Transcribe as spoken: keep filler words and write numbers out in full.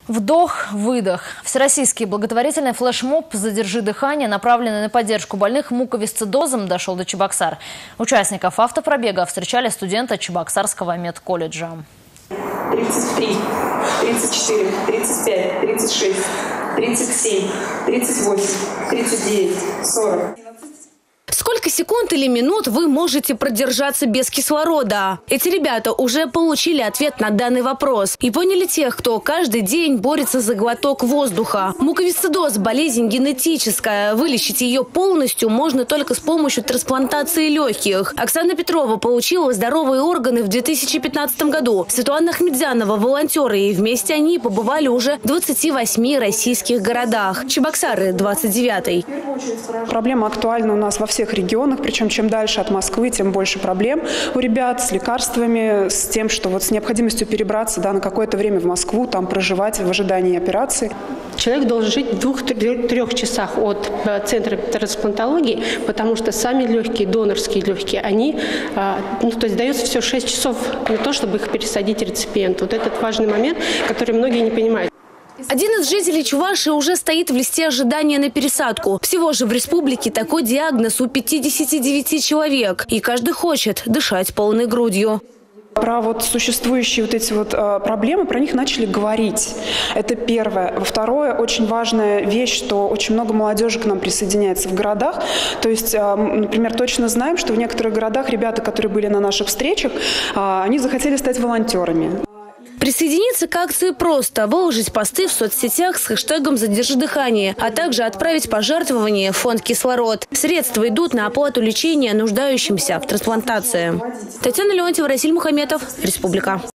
Вдох-выдох. Всероссийский благотворительный флешмоб «Задержи дыхание», направленный на поддержку больных муковисцидозом, дошел до Чебоксар. Участников автопробега встречали студенты Чебоксарского медколледжа. тридцать три, тридцать четыре, тридцать пять, тридцать шесть, тридцать семь, тридцать восемь, тридцать девять, сорок. Сколько секунд или минут вы можете продержаться без кислорода? Эти ребята уже получили ответ на данный вопрос и поняли тех, кто каждый день борется за глоток воздуха. Муковисцидоз – болезнь генетическая. Вылечить ее полностью можно только с помощью трансплантации легких. Оксана Петрова получила здоровые органы в две тысячи пятнадцатом году. Светлана Ахмедзянова – волонтеры, и вместе они побывали уже в двадцати восьми российских городах. Чебоксары – двадцать девятый. Проблема актуальна у нас во всех регионах, причем чем дальше от Москвы, тем больше проблем у ребят с лекарствами, с тем, что вот с необходимостью перебраться да, на какое-то время в Москву, там проживать в ожидании операции. Человек должен жить в двух-трех часах от центра трансплантологии, потому что сами легкие, донорские легкие, они, ну, то есть дается все шесть часов на то, чтобы их пересадить реципиенту. Вот этот важный момент, который многие не понимают. Один из жителей Чувашии уже стоит в листе ожидания на пересадку. Всего же в республике такой диагноз у пятидесяти девяти человек. И каждый хочет дышать полной грудью. Про вот существующие вот эти вот э, проблемы, про них начали говорить. Это первое. Второе, очень важная вещь, что очень много молодежи к нам присоединяется в городах. То есть, э, например, точно знаем, что в некоторых городах ребята, которые были на наших встречах, э, они захотели стать волонтерами. Присоединиться к акции просто. Выложить посты в соцсетях с хэштегом «Задержи дыхание», а также отправить пожертвования в фонд «Кислород». Средства идут на оплату лечения нуждающимся в трансплантации. Татьяна Леонтьева, Расиль Мухаметов, Республика.